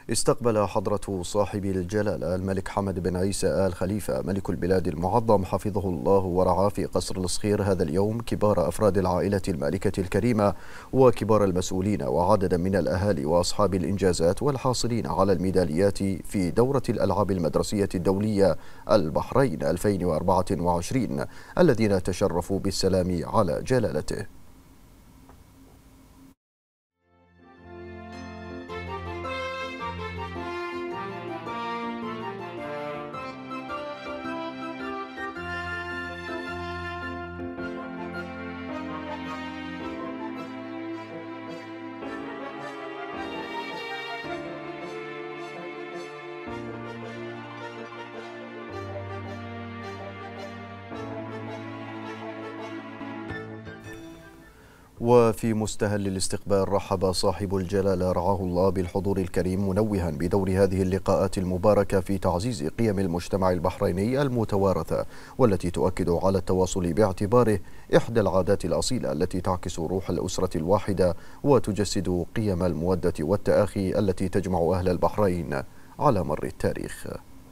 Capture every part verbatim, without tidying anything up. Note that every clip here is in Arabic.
استقبل حضرة صاحب الجلالة الملك حمد بن عيسى آل خليفة ملك البلاد المعظم حفظه الله ورعاه في قصر الصخير هذا اليوم كبار أفراد العائلة المالكة الكريمة وكبار المسؤولين وعددا من الأهالي وأصحاب الإنجازات والحاصلين على الميداليات في دورة الألعاب المدرسية الدولية البحرين ألفين وأربعة وعشرين الذين تشرفوا بالسلام على جلالته. وفي مستهل الاستقبال رحب صاحب الجلالة رعاه الله بالحضور الكريم منوها بدور هذه اللقاءات المباركة في تعزيز قيم المجتمع البحريني المتوارثة والتي تؤكد على التواصل باعتباره إحدى العادات الأصيلة التي تعكس روح الأسرة الواحدة وتجسد قيم المودة والتآخي التي تجمع أهل البحرين على مر التاريخ.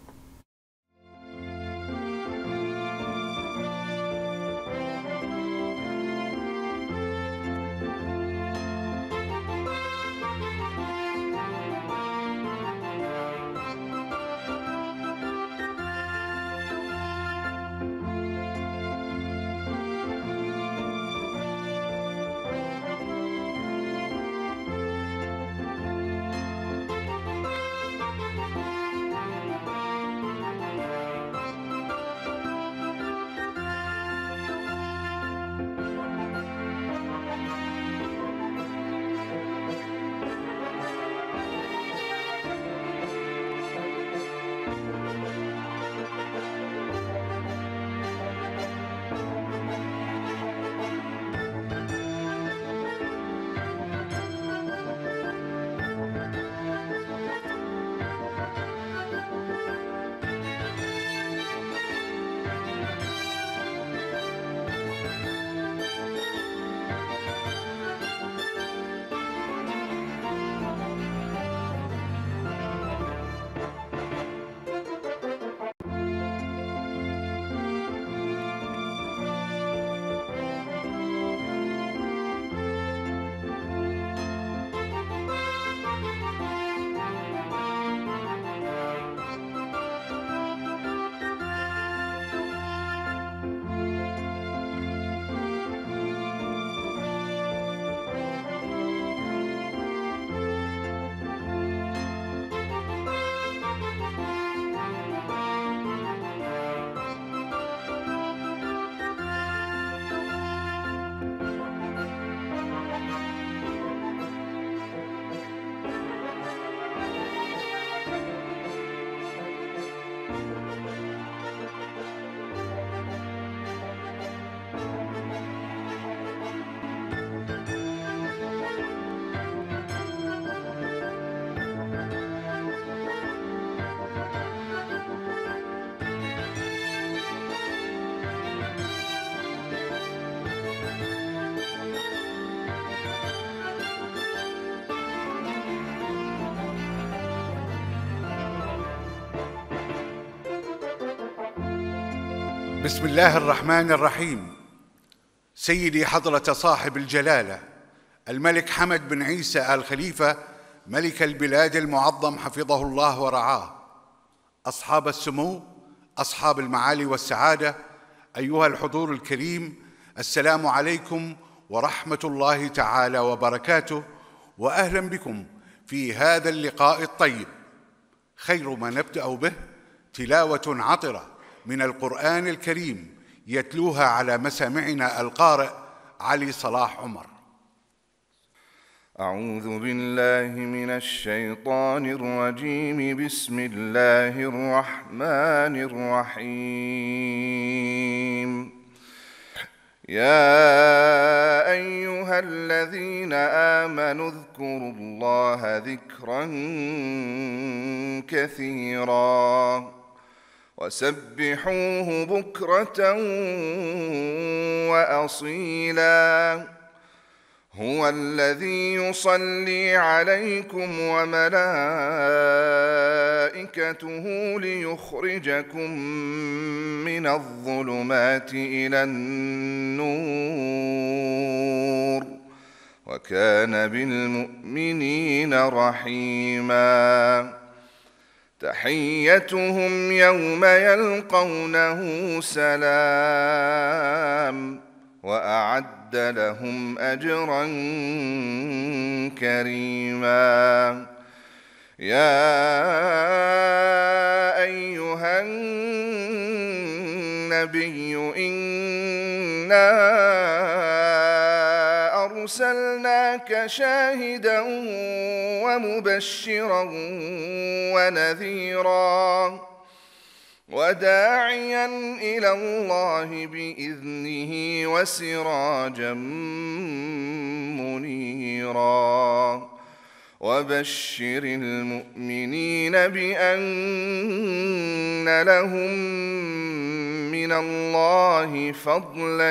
بسم الله الرحمن الرحيم. سيدي حضرة صاحب الجلالة الملك حمد بن عيسى آل خليفة ملك البلاد المعظم حفظه الله ورعاه، أصحاب السمو، أصحاب المعالي والسعادة، أيها الحضور الكريم، السلام عليكم ورحمة الله تعالى وبركاته، وأهلا بكم في هذا اللقاء الطيب. خير ما نبدأ به تلاوة عطرة من القرآن الكريم يتلوها على مسامعنا القارئ علي صلاح عمر. أعوذ بالله من الشيطان الرجيم. بسم الله الرحمن الرحيم. يا أيها الذين آمنوا اذكروا الله ذكرا كثيرا وسبحوه بكرة وأصيلا. هو الذي يصلي عليكم وملائكته ليخرجكم من الظلمات إلى النور وكان بالمؤمنين رحيما. تحيتهم يوم يلقونه سلام وأعد لهم أجرا كريما. يا أيها النبي إنا أرسلناك شاهدا ومبشرا ونذيرا وداعيا إلى الله بإذنه وسراجا منيرا. وبشر المؤمنين بأن لهم من الله فضلا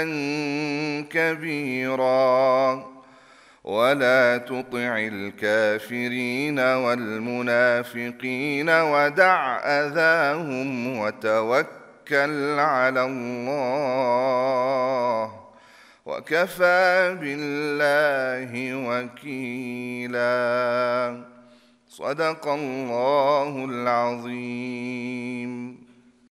كبيرا. ولا تطع الكافرين والمنافقين ودع أذاهم وتوكل على الله وكفى بالله وكيلا. صدق الله العظيم.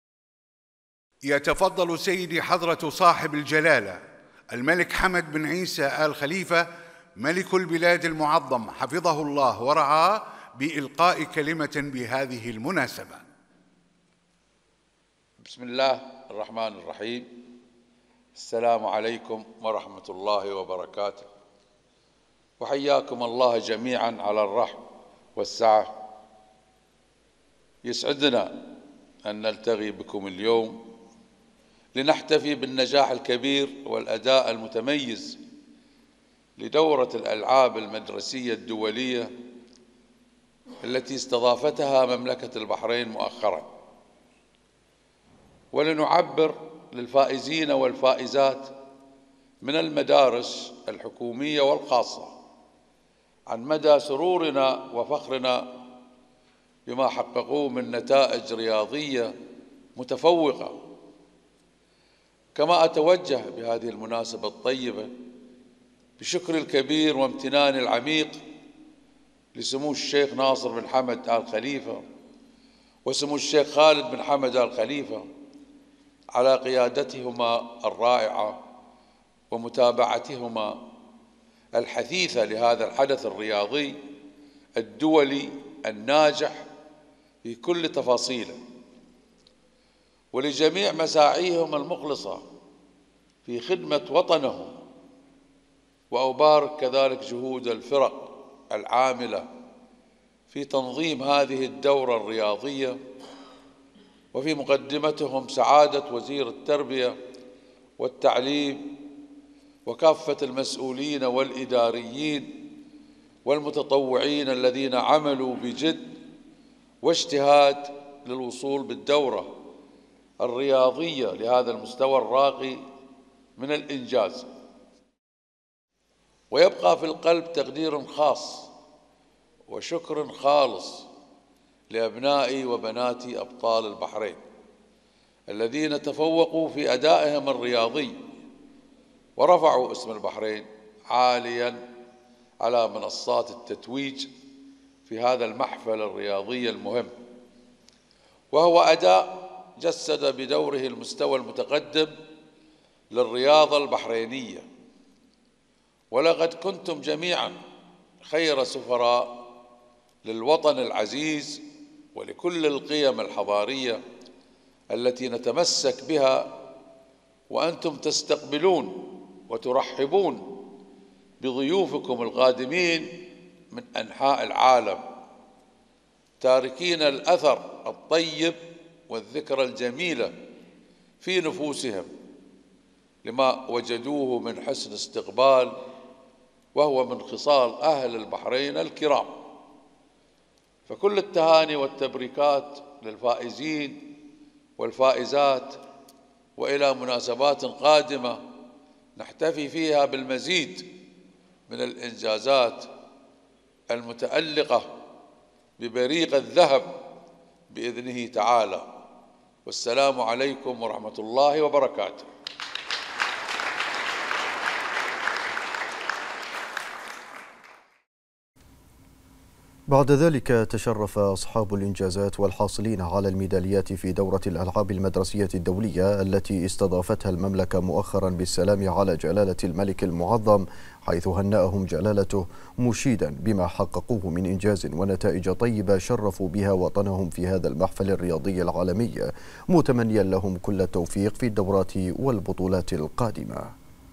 يتفضل سيدي حضرة صاحب الجلالة الملك حمد بن عيسى آل خليفة ملك البلاد المعظم حفظه الله ورعاه بإلقاء كلمة بهذه المناسبة. بسم الله الرحمن الرحيم. السلام عليكم ورحمة الله وبركاته، وحياكم الله جميعا على الرحب والسعة. يسعدنا أن نلتقي بكم اليوم لنحتفي بالنجاح الكبير والأداء المتميز لدورة الألعاب المدرسية الدولية التي استضافتها مملكة البحرين مؤخرا، ولنعبر للفائزين والفائزات من المدارس الحكومية والخاصة عن مدى سرورنا وفخرنا بما حققوه من نتائج رياضية متفوقة. كما أتوجه بهذه المناسبة الطيبة بشكر الكبير وامتنان العميق لسمو الشيخ ناصر بن حمد آل خليفة وسمو الشيخ خالد بن حمد آل خليفة على قيادتهما الرائعة ومتابعتهما الحثيثة لهذا الحدث الرياضي الدولي الناجح في كل تفاصيله، ولجميع مساعيهم المخلصة في خدمة وطنهم. وأبارك كذلك جهود الفرق العاملة في تنظيم هذه الدورة الرياضية، وفي مقدمتهم سعادة وزير التربية والتعليم وكافة المسؤولين والإداريين والمتطوعين الذين عملوا بجد واجتهاد للوصول بالدورة الرياضية لهذا المستوى الراقي من الإنجاز. ويبقى في القلب تقدير خاص وشكر خالص لأبنائي وبناتي أبطال البحرين الذين تفوقوا في أدائهم الرياضي ورفعوا اسم البحرين عالياً على منصات التتويج في هذا المحفل الرياضي المهم، وهو أداء جسد بدوره المستوى المتقدم للرياضة البحرينية. ولقد كنتم جميعاً خير سفراء للوطن العزيز ولكل القيم الحضارية التي نتمسك بها، وأنتم تستقبلون وترحبون بضيوفكم القادمين من أنحاء العالم، تاركين الأثر الطيب والذكرى الجميلة في نفوسهم لما وجدوه من حسن استقبال، وهو من خصال أهل البحرين الكرام. فكل التهاني والتبريكات للفائزين والفائزات، وإلى مناسبات قادمة نحتفي فيها بالمزيد من الإنجازات المتألقة ببريق الذهب بإذنه تعالى. والسلام عليكم ورحمة الله وبركاته. بعد ذلك تشرف أصحاب الإنجازات والحاصلين على الميداليات في دورة الألعاب المدرسية الدولية التي استضافتها المملكة مؤخرا بالسلام على جلالة الملك المعظم، حيث هنأهم جلالته مشيدا بما حققوه من إنجاز ونتائج طيبة شرفوا بها وطنهم في هذا المحفل الرياضي العالمي، متمنيا لهم كل التوفيق في الدورات والبطولات القادمة.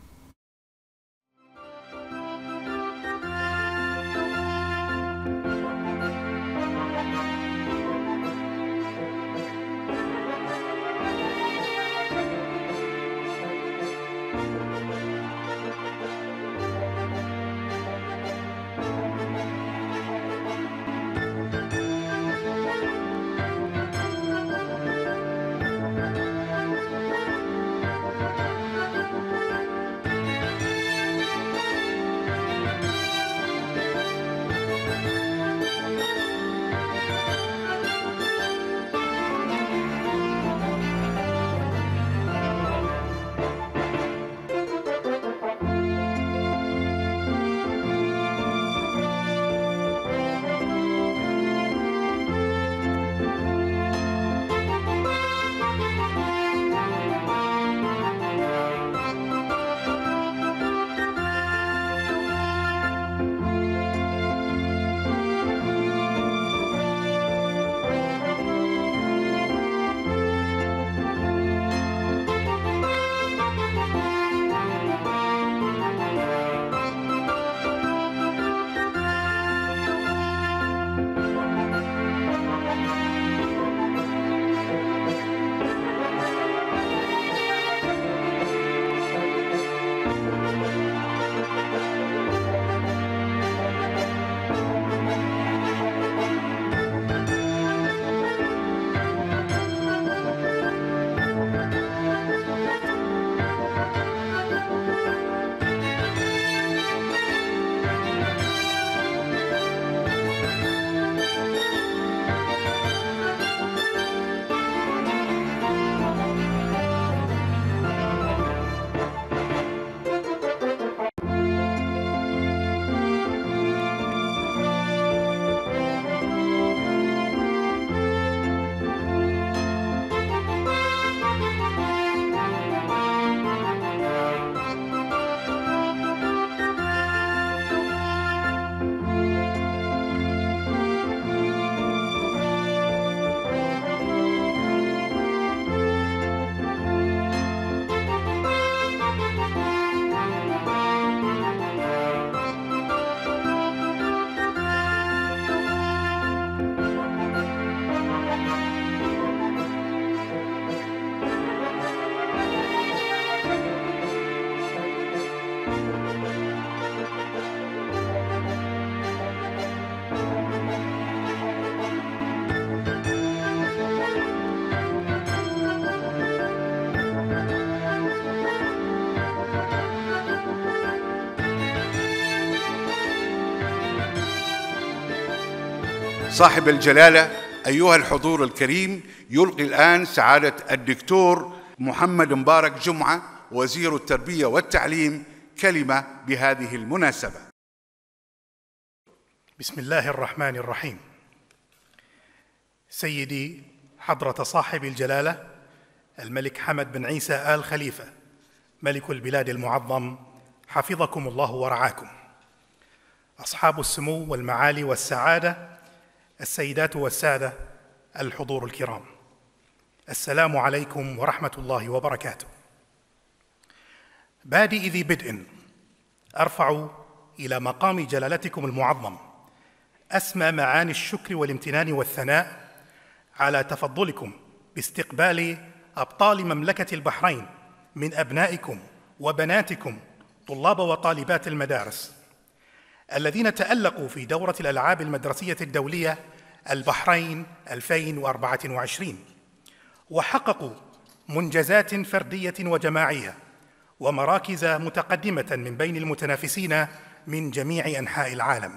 صاحب الجلالة أيها الحضور الكريم، يلقي الآن سعادة الدكتور محمد مبارك جمعة وزير التربية والتعليم كلمة بهذه المناسبة. بسم الله الرحمن الرحيم. سيدي حضرة صاحب الجلالة الملك حمد بن عيسى آل خليفة ملك البلاد المعظم، حفظكم الله ورعاكم. أصحاب السمو والمعالي والسعادة، السيدات والسادة، الحضور الكرام، السلام عليكم ورحمة الله وبركاته. بادئ ذي بدء أرفع إلى مقام جلالتكم المعظم أسمى معاني الشكر والامتنان والثناء على تفضلكم باستقبال أبطال مملكة البحرين من أبنائكم وبناتكم طلاب وطالبات المدارس الذين تألقوا في دورة الألعاب المدرسية الدولية البحرين ألفين وأربعة وعشرين، وحققوا منجزات فردية وجماعية ومراكز متقدمة من بين المتنافسين من جميع أنحاء العالم.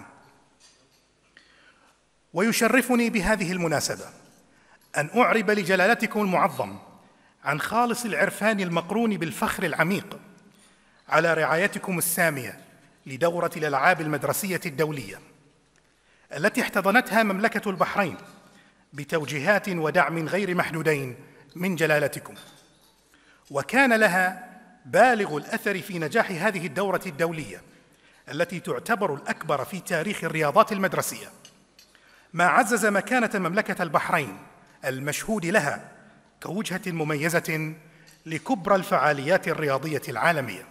ويشرفني بهذه المناسبة أن أعرب لجلالتكم المعظم عن خالص العرفان المقرون بالفخر العميق على رعايتكم السامية لدورة الألعاب المدرسية الدولية التي احتضنتها مملكة البحرين بتوجيهات ودعم غير محدودين من جلالتكم، وكان لها بالغ الأثر في نجاح هذه الدورة الدولية التي تعتبر الأكبر في تاريخ الرياضات المدرسية، ما عزز مكانة مملكة البحرين المشهود لها كوجهة مميزة لكبرى الفعاليات الرياضية العالمية.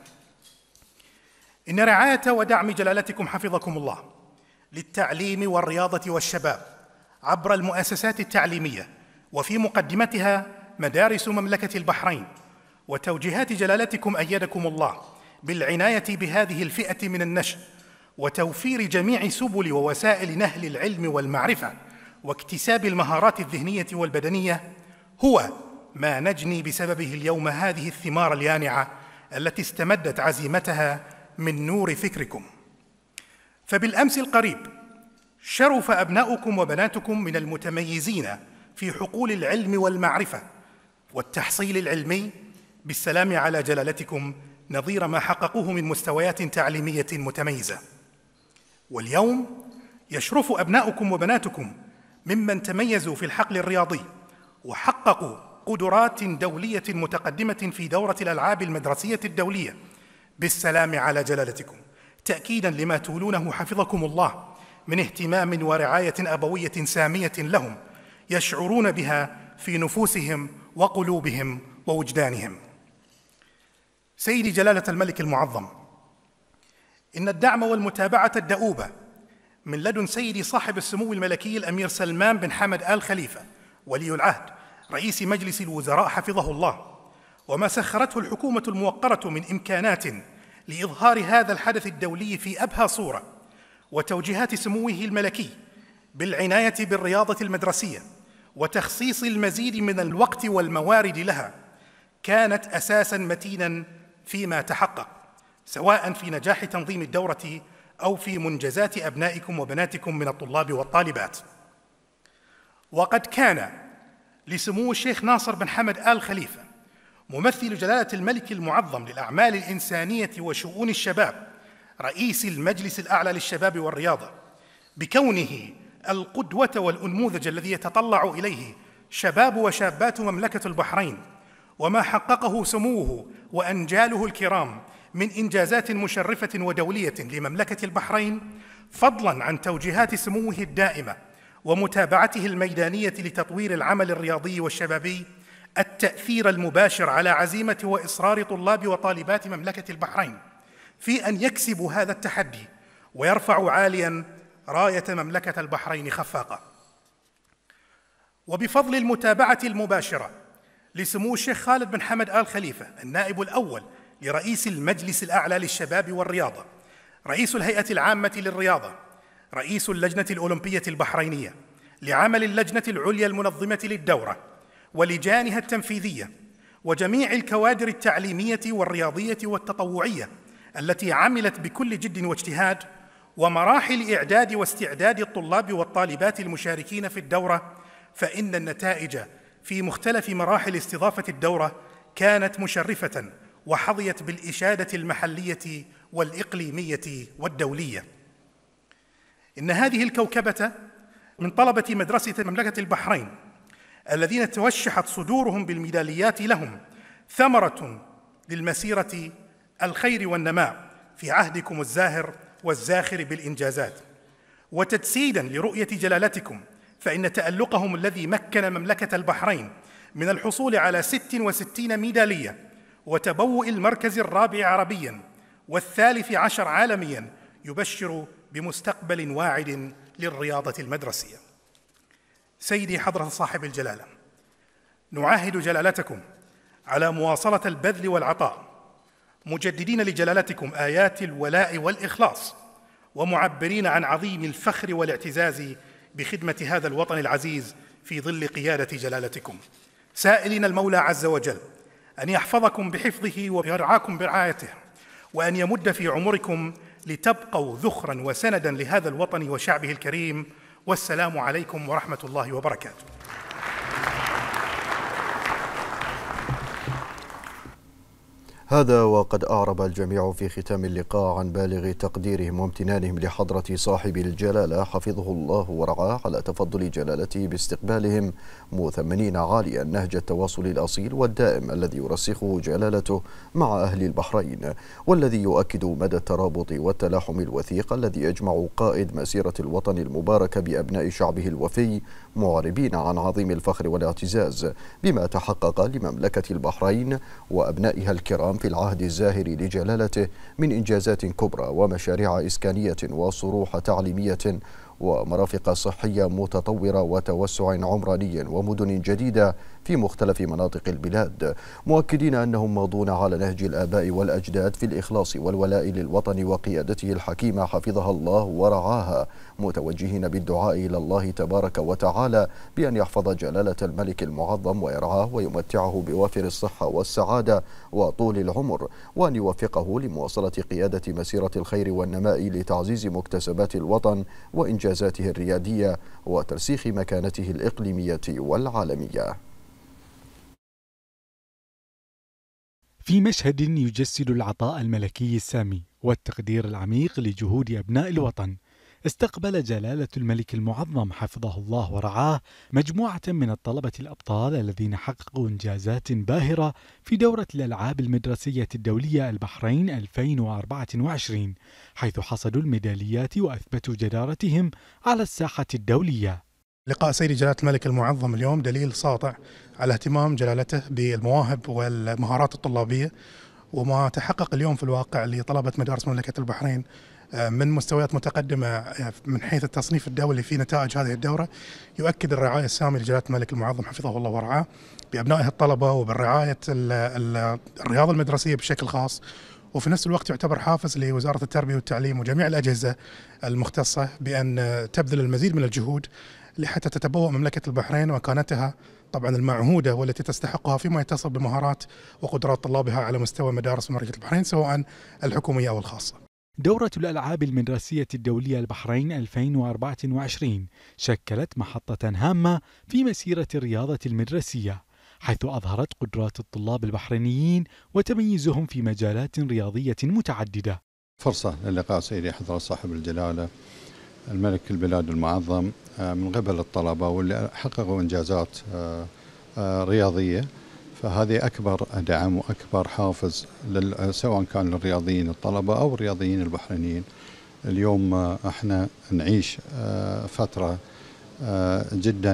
إن رعاية ودعم جلالتكم حفظكم الله للتعليم والرياضة والشباب عبر المؤسسات التعليمية وفي مقدمتها مدارس مملكة البحرين، وتوجيهات جلالتكم أيدكم الله بالعناية بهذه الفئة من النشء وتوفير جميع سبل ووسائل نهل العلم والمعرفة واكتساب المهارات الذهنية والبدنية هو ما نجني بسببه اليوم هذه الثمار اليانعة التي استمدت عزيمتها من نور فكركم. فبالأمس القريب شرف أبناؤكم وبناتكم من المتميزين في حقول العلم والمعرفة والتحصيل العلمي بالسلام على جلالتكم نظير ما حققوه من مستويات تعليمية متميزة. واليوم يشرف أبناؤكم وبناتكم ممن تميزوا في الحقل الرياضي وحققوا قدرات دولية متقدمة في دورة الألعاب المدرسية الدولية بالسلام على جلالتكم، تأكيداً لما تولونه حفظكم الله من اهتمام ورعاية أبوية سامية لهم يشعرون بها في نفوسهم وقلوبهم ووجدانهم. سيدي جلالة الملك المعظم، إن الدعم والمتابعة الدؤوبة من لدن سيدي صاحب السمو الملكي الأمير سلمان بن حمد آل خليفة ولي العهد رئيس مجلس الوزراء حفظه الله، وما سخرته الحكومة الموقرة من إمكانات لإظهار هذا الحدث الدولي في أبهى صورة، وتوجيهات سموه الملكي بالعناية بالرياضة المدرسية وتخصيص المزيد من الوقت والموارد لها، كانت أساساً متيناً فيما تحقق، سواء في نجاح تنظيم الدورة أو في منجزات أبنائكم وبناتكم من الطلاب والطالبات. وقد كان لسمو الشيخ ناصر بن حمد آل خليفة ممثل جلالة الملك المعظم للأعمال الإنسانية وشؤون الشباب رئيس المجلس الأعلى للشباب والرياضة بكونه القدوة والأنموذج الذي يتطلع إليه شباب وشابات مملكة البحرين، وما حققه سموه وأنجاله الكرام من إنجازات مشرفة ودولية لمملكة البحرين، فضلاً عن توجيهات سموه الدائمة ومتابعته الميدانية لتطوير العمل الرياضي والشبابي، التأثير المباشر على عزيمة وإصرار طلاب وطالبات مملكة البحرين في أن يكسبوا هذا التحدي ويرفعوا عالياً راية مملكة البحرين خفاقة. وبفضل المتابعة المباشرة لسمو الشيخ خالد بن حمد آل خليفة النائب الأول لرئيس المجلس الأعلى للشباب والرياضة، رئيس الهيئة العامة للرياضة، رئيس اللجنة الأولمبية البحرينية، لعمل اللجنة العليا المنظمة للدورة ولجانها التنفيذية وجميع الكوادر التعليمية والرياضية والتطوعية التي عملت بكل جد واجتهاد، ومراحل إعداد واستعداد الطلاب والطالبات المشاركين في الدورة، فإن النتائج في مختلف مراحل استضافة الدورة كانت مشرفة وحظيت بالإشادة المحلية والإقليمية والدولية. إن هذه الكوكبة من طلبة مدرسة مملكة البحرين الذين توشحت صدورهم بالميداليات لهم ثمرة للمسيرة الخير والنماء في عهدكم الزاهر والزاخر بالإنجازات، وتجسيداً لرؤية جلالتكم، فإن تألقهم الذي مكن مملكة البحرين من الحصول على ست وستين ميدالية وتبوء المركز الرابع عربياً والثالث عشر عالمياً يبشر بمستقبل واعد للرياضة المدرسية. سيدي حضرة صاحب الجلالة، نعاهد جلالتكم على مواصلة البذل والعطاء، مجددين لجلالتكم آيات الولاء والإخلاص، ومعبرين عن عظيم الفخر والاعتزاز بخدمة هذا الوطن العزيز في ظل قيادة جلالتكم، سائلين المولى عز وجل أن يحفظكم بحفظه ويرعاكم برعايته، وأن يمد في عمركم لتبقوا ذخرا وسندا لهذا الوطن وشعبه الكريم. والسلام عليكم ورحمة الله وبركاته. هذا وقد أعرب الجميع في ختام اللقاء عن بالغ تقديرهم وامتنانهم لحضرة صاحب الجلالة حفظه الله ورعاه على تفضل جلالته باستقبالهم، مثمنين عاليا نهج التواصل الأصيل والدائم الذي يرسخه جلالته مع أهل البحرين، والذي يؤكد مدى الترابط والتلاحم الوثيق الذي يجمع قائد مسيرة الوطن المباركة بأبناء شعبه الوفي، معربين عن عظيم الفخر والاعتزاز بما تحقق لمملكة البحرين وأبنائها الكرام في العهد الزاهر لجلالته من إنجازات كبرى ومشاريع إسكانية وصروح تعليمية ومرافق صحية متطورة وتوسع عمراني ومدن جديدة في مختلف مناطق البلاد، مؤكدين أنهم ماضون على نهج الآباء والأجداد في الإخلاص والولاء للوطن وقيادته الحكيمة حفظها الله ورعاها، متوجهين بالدعاء إلى الله تبارك وتعالى بأن يحفظ جلالة الملك المعظم ويرعاه ويمتعه بوافر الصحة والسعادة وطول العمر، وأن يوفقه لمواصلة قيادة مسيرة الخير والنماء لتعزيز مكتسبات الوطن وإنجازاته الريادية وترسيخ مكانته الإقليمية والعالمية. في مشهد يجسد العطاء الملكي السامي والتقدير العميق لجهود أبناء الوطن، استقبل جلالة الملك المعظم حفظه الله ورعاه مجموعة من الطلبة الأبطال الذين حققوا إنجازات باهرة في دورة الألعاب المدرسية الدولية البحرين ألفين وأربعة وعشرين، حيث حصدوا الميداليات وأثبتوا جدارتهم على الساحة الدولية. لقاء سيدي جلالة الملك المعظم اليوم دليل ساطع على اهتمام جلالته بالمواهب والمهارات الطلابية، وما تحقق اليوم في الواقع لطلبة مدارس مملكة البحرين من مستويات متقدمة من حيث التصنيف الدولي في نتائج هذه الدورة يؤكد الرعاية السامية لجلالة الملك المعظم حفظه الله ورعاه بأبنائه الطلبة وبالرعاية الرياضة المدرسية بشكل خاص، وفي نفس الوقت يعتبر حافز لوزارة التربية والتعليم وجميع الأجهزة المختصة بأن تبذل المزيد من الجهود لحتى تتبوأ مملكة البحرين مكانتها طبعا المعهودة والتي تستحقها فيما يتصل بمهارات وقدرات طلابها على مستوى مدارس مملكة البحرين سواء الحكومية أو الخاصة. دورة الألعاب المدرسية الدولية البحرين ألفين وأربعة وعشرين شكلت محطة هامة في مسيرة الرياضة المدرسية، حيث أظهرت قدرات الطلاب البحرينيين وتميزهم في مجالات رياضية متعددة. فرصة للقاء سيدي حضرة صاحب الجلالة الملك البلاد المعظم من قبل الطلبة واللي حققوا إنجازات رياضية، فهذه أكبر دعم وأكبر حافز سواء كان للرياضيين الطلبة أو الرياضيين البحرينيين. اليوم احنا نعيش فترة جدا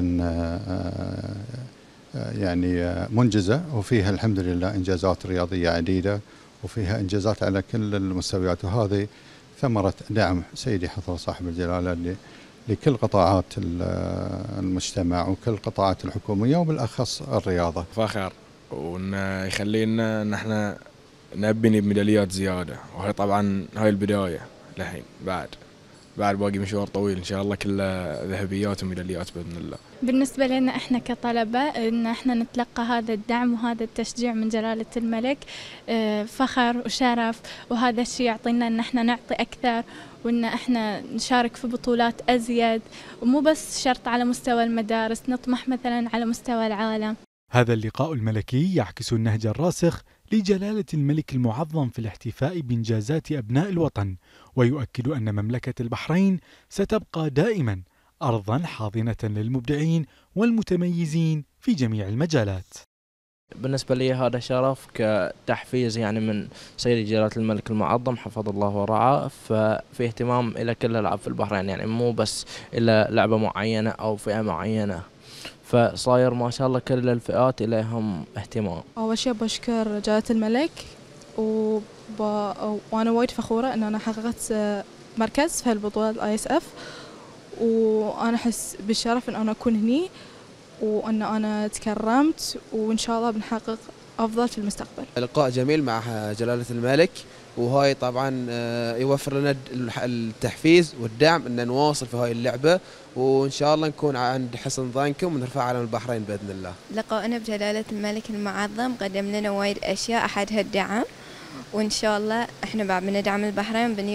يعني منجزة وفيها الحمد لله إنجازات رياضية عديدة وفيها إنجازات على كل المستويات، وهذه ثمرة دعم سيدي حضرة صاحب الجلالة لكل قطاعات المجتمع وكل قطاعات الحكومية وبالأخص الرياضة. فخر وإنه يخلينا إن احنا نبني بميداليات زيادة، وهي طبعا هاي البداية لحين بعد بعد باقي مشوار طويل إن شاء الله كله ذهبيات وميداليات بإذن الله. بالنسبة لنا إحنا كطلبة إن إحنا نتلقى هذا الدعم وهذا التشجيع من جلالة الملك فخر وشرف، وهذا الشيء يعطينا إن إحنا نعطي أكثر وإن إحنا نشارك في بطولات أزيد، ومو بس شرط على مستوى المدارس، نطمح مثلا على مستوى العالم. هذا اللقاء الملكي يعكس النهج الراسخ لجلالة الملك المعظم في الاحتفاء بإنجازات أبناء الوطن، ويؤكد أن مملكة البحرين ستبقى دائما أرضا حاضنة للمبدعين والمتميزين في جميع المجالات. بالنسبة لي هذا شرف كتحفيز يعني من سيدي جلالة الملك المعظم حفظ الله ورعاه، ففي اهتمام إلى كل الألعاب في البحرين، يعني مو بس إلى لعبة معينة أو فئة معينة، فصاير ما شاء الله كل الفئات إليهم اهتمام. أول شيء بشكر جلالة الملك وب... وأنا وايد فخورة أن أنا حققت مركز في هالبطولة الآي إس إف، وأنا أحس بالشرف أن أنا أكون هني وأن أنا تكرمت، وإن شاء الله بنحقق أفضل في المستقبل. لقاء جميل مع جلالة الملك، وهاي طبعا يوفر لنا التحفيز والدعم أن نواصل في هاي اللعبة، وإن شاء الله نكون عند حسن ظنكم ونرفع علم البحرين بإذن الله. لقاءنا بجلالة الملك المعظم قدم لنا وايد أشياء أحدها الدعم، وإن شاء الله إحنا بعد من ندعم البحرين بني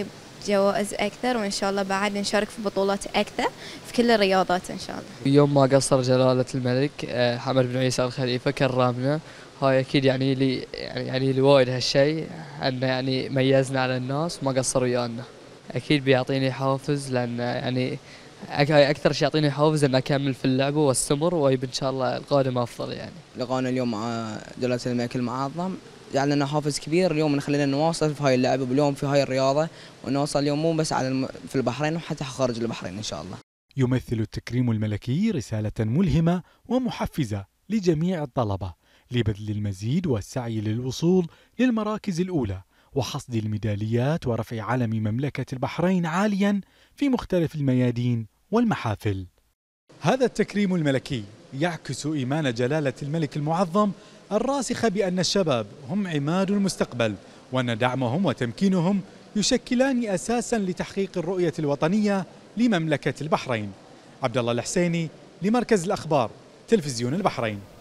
جوائز أكثر، وإن شاء الله بعد نشارك في بطولات أكثر في كل الرياضات إن شاء الله. يوم ما قصر جلالة الملك حمد بن عيسى آل خليفة كرمنا، هاي أكيد يعني لي يعني يعني لي وايد هالشيء، أنه يعني ميزنا على الناس وما قصر ويانا. أكيد بيعطيني حافز، لأن يعني هاي أكثر شيء يعطيني حافز إن أكمل في اللعبة واستمر، ويب إن شاء الله القادم أفضل. يعني لقانا اليوم مع جلالة الملك المعظم يعني لنا حافز كبير اليوم، نخلينا نواصل في هاي اللعبة واليوم في هاي الرياضة، ونوصل اليوم مو بس على الم... في البحرين وحتى خارج البحرين إن شاء الله. يمثل التكريم الملكي رسالة ملهمة ومحفزة لجميع الطلبة لبذل المزيد والسعي للوصول للمراكز الأولى وحصد الميداليات ورفع علم مملكة البحرين عاليا في مختلف الميادين والمحافل. هذا التكريم الملكي يعكس إيمان جلالة الملك المعظم الراسخ بأن الشباب هم عماد المستقبل، وأن دعمهم وتمكينهم يشكلان أساسا لتحقيق الرؤية الوطنية لمملكة البحرين. عبد الله الحسيني لمركز الأخبار تلفزيون البحرين.